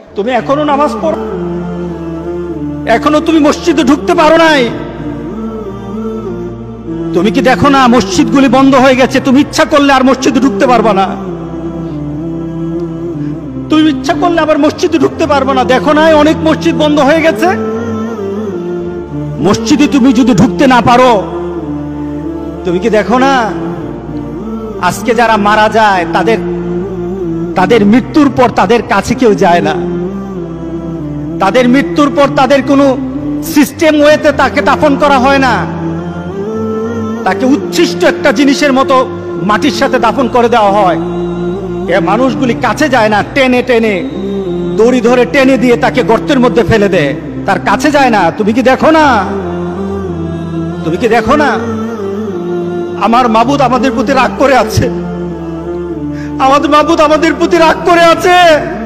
তুমি এখনো নামাজ পড়ো, এখনো তুমি মসজিদে ঢুকতে পারো নাই। তুমি কি দেখো না মসজিদগুলি বন্ধ হয়ে গেছে? তুমি ইচ্ছা করলে আর মসজিদে ঢুকতে পারবা না, তুমি ইচ্ছা করলে আবার মসজিদে ঢুকতে পারবা না। দেখো না অনেক মসজিদ বন্ধ হয়ে গেছে। মসজিদে তুমি যদি ঢুকতে না পারো, তুমি কি দেখো না আজকে যারা মারা যায় তাদের মৃত্যুর পর তাদের কাছে কেউ যায় না। তাদের মৃত্যুর পর তাদের কোনো সিস্টেম ওয়েতে তাকে দাফন করা হয় না, তাকে উচ্ছিষ্ট একটা জিনিসের মতো মাটির সাথে দাফন করে দেওয়া হয়। এ মানুষগুলি কাছে যায় না, টেনে টেনে দড়ি ধরে টেনে দিয়ে তাকে গর্তের মধ্যে ফেলে দেয়, তার কাছে যায় না। তুমি কি দেখো না? তুমি কি দেখো না আমার মাবুদ আমাদের প্রতি রাগ করে আছে? আমাদের মাবুদ আমাদের প্রতি রাগ করে আছে।